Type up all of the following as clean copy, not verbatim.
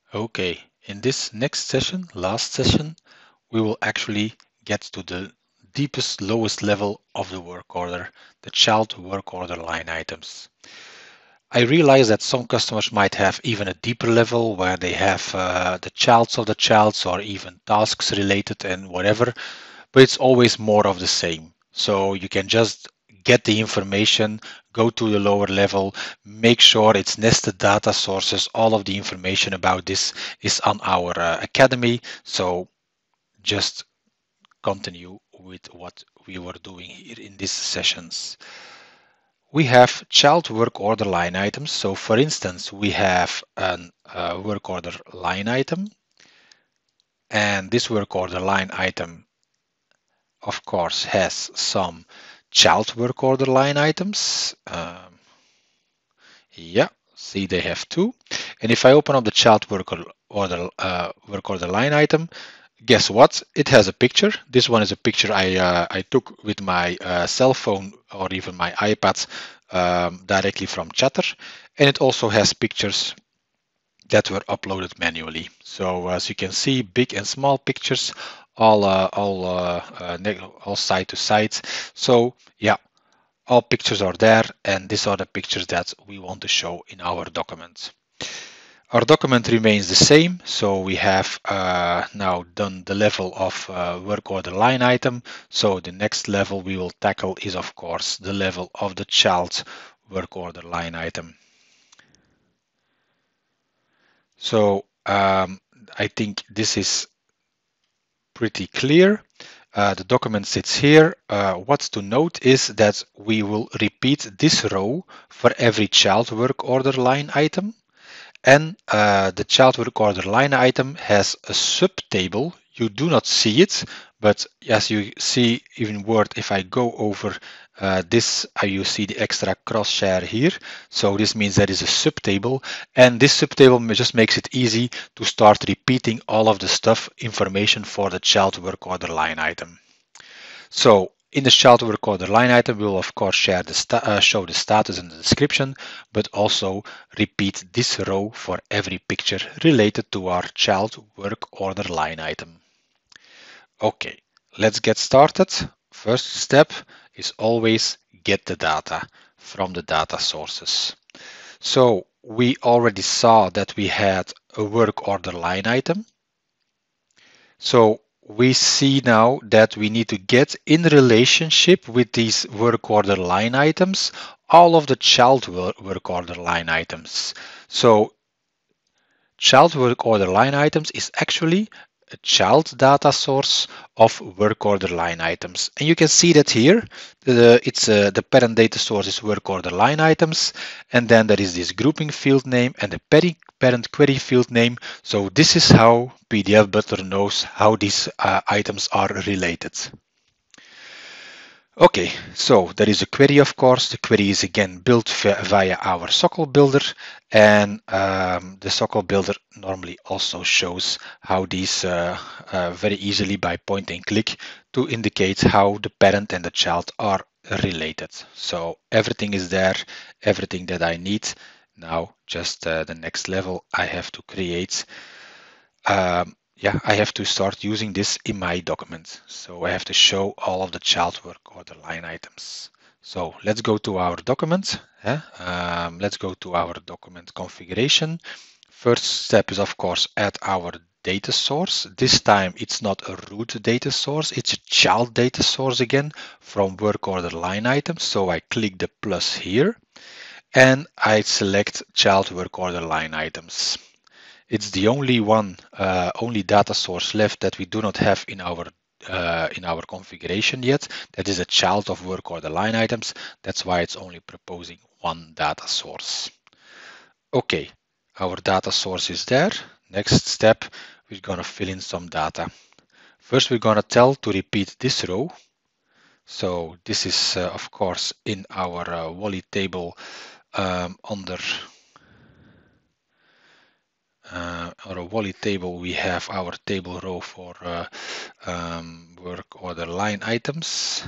Okay, in this next session, last session, we will actually get to the deepest, lowest level of the work order, the child work order line items. I realize that some customers might have even a deeper level where they have the childs of the childs or even tasks related and whatever, but it's always more of the same. So you can just get the information, go to the lower level, make sure it's nested data sources. All of the information about this is on our academy. So just continue with what we were doing here in these sessions. We have child work order line items. So for instance, we have a work order line item, and this work order line item of course has some child work order line items. Yeah, see they have two. And if I open up the child work order line item, guess what? It has a picture. This one is a picture I took with my cell phone or even my iPad directly from Chatter, and it also has pictures that were uploaded manually. So as you can see, big and small pictures, all side to side. So yeah, all pictures are there, and these are the pictures that we want to show in our document. Our document remains the same, so we have now done the level of work order line item. So the next level we will tackle is of course the level of the child work order line item. So I think this is pretty clear. The document sits here. What's to note is that we will repeat this row for every child work order line item. And the child work order line item has a subtable. You do not see it, but as you see in Word, if I go over this, you see the extra cross share here. So this means there is a subtable, and this subtable just makes it easy to start repeating all of the stuff, information for the child work order line item. So in the child work order line item, we will of course share show the status and the description, but also repeat this row for every picture related to our child work order line item. Okay, let's get started. First step is always get the data from the data sources. So we already saw that we had a work order line item. So we see now that we need to get in relationship with these work order line items, all of the child work order line items. So child work order line items is actually a child data source of work order line items. And you can see that here, the parent data source is work order line items. And then there is this grouping field name and the parent query field name. So this is how PDF Butler knows how these items are related. Okay, so there is a query, of course. The query is again built via our SOQL builder, and the SOQL builder normally also shows how these very easily by point and click to indicate how the parent and the child are related. So everything is there, everything that I need. Now just the next level I have to create. I have to start using this in my document. So I have to show all of the child work order line items. So let's go to our document. Let's go to our document configuration. First step is of course add our data source. This time it's not a root data source, it's a child data source again from work order line items. So I click the plus here and I select child work order line items. It's the only only data source left that we do not have in our configuration yet. That is a child of work order line items. That's why it's only proposing one data source. Okay, our data source is there. Next step, we're gonna fill in some data. First, we're gonna tell to repeat this row. So this is of course in our Wally table under our Wally table, we have our table row for work order line items.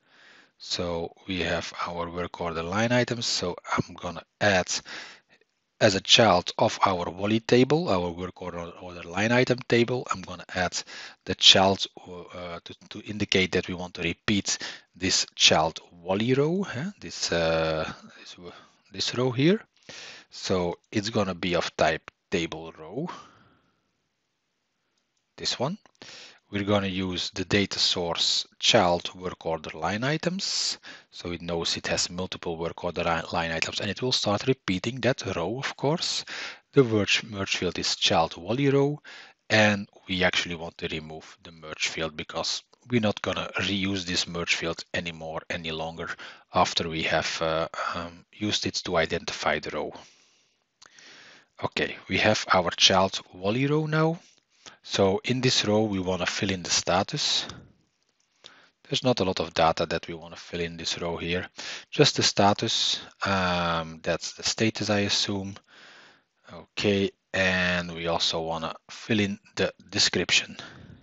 So we have our work order line items. So I'm gonna add as a child of our Wally table, our work order line item table, I'm going to add the child to indicate that we want to repeat this child Wally row, this row here. So it's going to be of type table row, this one. We're going to use the data source child work order line items. So it knows it has multiple work order line items and it will start repeating that row, of course. The merge field is child Wally row. And we actually want to remove the merge field because we're not going to reuse this merge field anymore any longer after we have used it to identify the row. Okay, we have our child Wally row now. So in this row, we want to fill in the status. There's not a lot of data that we want to fill in this row here. Just the status. That's the status, I assume. Okay, and we also want to fill in the description.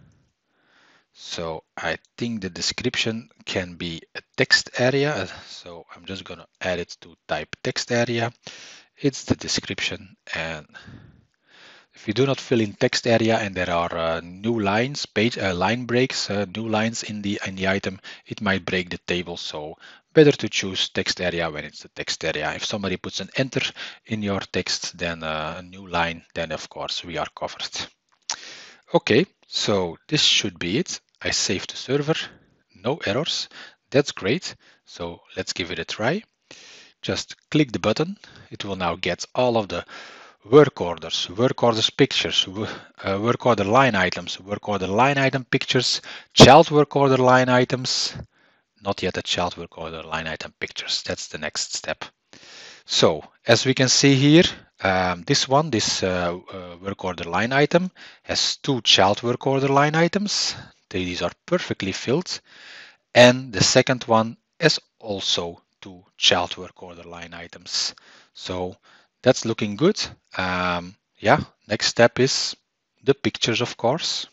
So I think the description can be a text area. So I'm just going to add it to type text area. It's the description, and if you do not fill in text area and there are new lines, line breaks, new lines in the item, it might break the table. So better to choose text area when it's the text area. If somebody puts an enter in your text, then a new line, then of course we are covered. Okay, so this should be it. I saved the server, no errors. That's great. So let's give it a try. Just click the button. It will now get all of the work orders pictures, work order line items, work order line item pictures, child work order line items, not yet a child work order line item pictures. That's the next step. So as we can see here, this work order line item has two child work order line items. These are perfectly filled. And the second one is also two child work order line items. So that's looking good. Yeah, next step is the pictures, of course.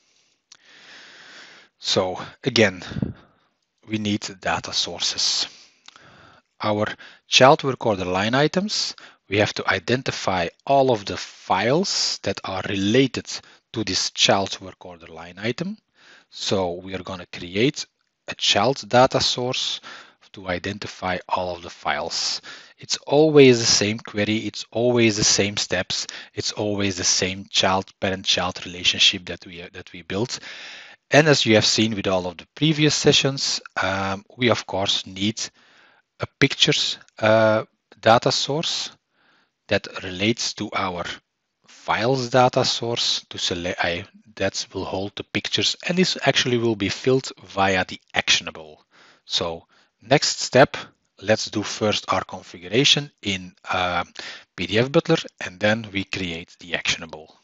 So again, we need data sources. Our child work order line items, we have to identify all of the files that are related to this child work order line item. So we are going to create a child data source to identify all of the files. It's always the same query, it's always the same steps, it's always the same parent-child relationship that we built. And as you have seen with all of the previous sessions, we of course need a pictures data source that relates to our files data source to select that will hold the pictures, and this actually will be filled via the actionable. So next step, let's do first our configuration in PDF Butler, and then we create the actionable.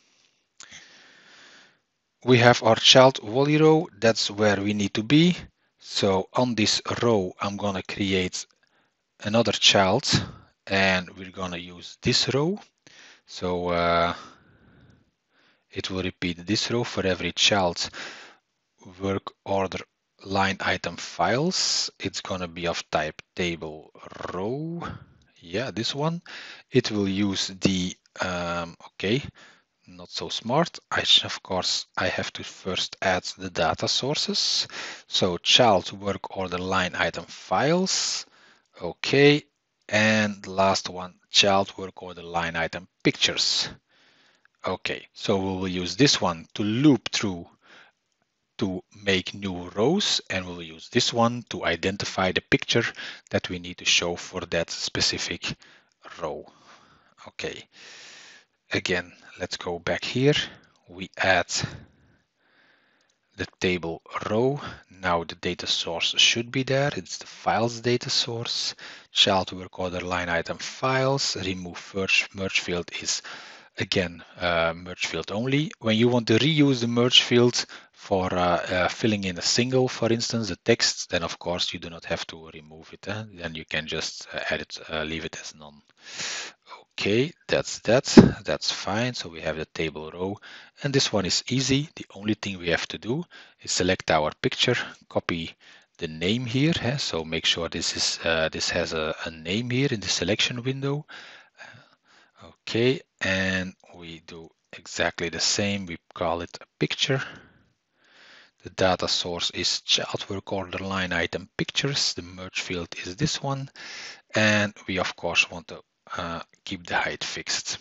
We have our child Wally row, that's where we need to be. So on this row, I'm going to create another child, and we're going to use this row. So it will repeat this row for every child work order line item files. It's going to be of type table row. Yeah, this one. It will use the, okay, not so smart. Of course, I have to first add the data sources. So child work order line item files. Okay. And the last one, child work order line item pictures. Okay, so we will use this one to loop through to make new rows, and we'll use this one to identify the picture that we need to show for that specific row. Okay, again, let's go back here. We add the table row. Now the data source should be there. It's the files data source. Child work order line item files. Remove merge field is again merge field only. When you want to reuse the merge field for filling in a single, for instance, the text, then of course you do not have to remove it. Then you can just leave it as none. Okay, that's fine. So we have the table row, and this one is easy. The only thing we have to do is select our picture, copy the name here. So make sure this has a name here in the selection window. Okay, and we do exactly the same. We call it a picture. The data source is child work order line item pictures. The merge field is this one. And we of course want to keep the height fixed.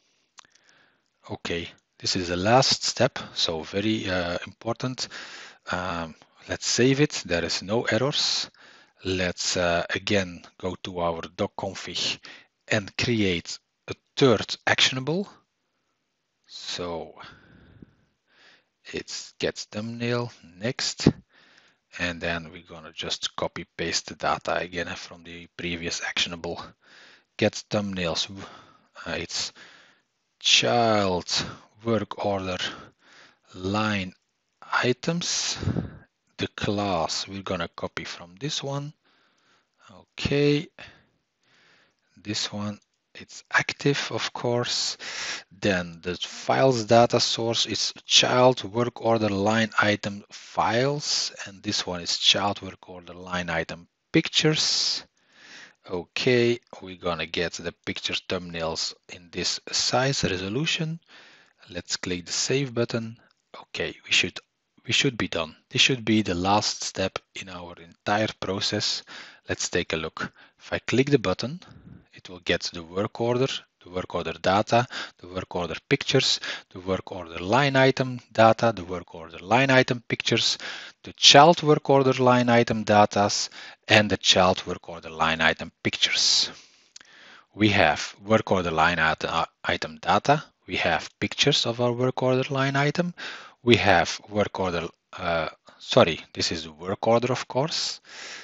Okay, this is the last step, so very important. Let's save it. There is no errors. Let's again go to our docconfig and create a third actionable. So it's get thumbnail next, and then we're gonna just copy paste the data again from the previous actionable. Get thumbnails. It's child work order line items. The class we're gonna copy from this one. Okay, this one, it's active, of course. Then the files data source is child work order line item files, and this one is child work order line item pictures. Okay, we're gonna get the picture thumbnails in this size resolution. Let's click the save button. Okay, we should be done. This should be the last step in our entire process. Let's take a look. If I click the button, it will get the work order data, the work order pictures, the work order line item data, the work order line item pictures, the child work order line item datas, and the child work order line item pictures. We have work order line item data. We have pictures of our work order line item. We have work order, this is the work order, of course.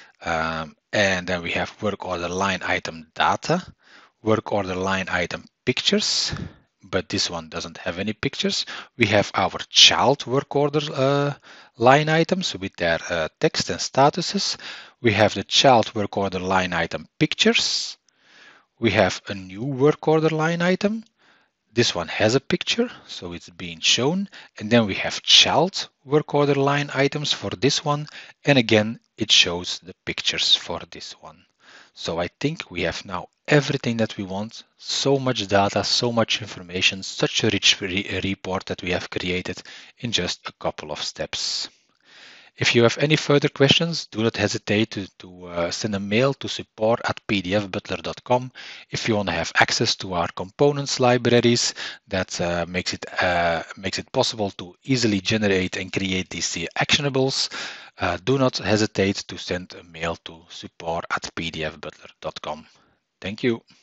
And then we have work order line item data, work order line item pictures, but this one doesn't have any pictures. We have our child work order line items with their text and statuses. We have the child work order line item pictures. We have a new work order line item. This one has a picture, so it's being shown. And then we have child work order line items for this one. And again, it shows the pictures for this one. So I think we have now everything that we want. So much data, so much information, such a rich report that we have created in just a couple of steps. If you have any further questions, do not hesitate to send a mail to support@pdfbutler.com. If you want to have access to our components libraries, that makes it possible to easily generate and create these actionables, do not hesitate to send a mail to support@pdfbutler.com. Thank you.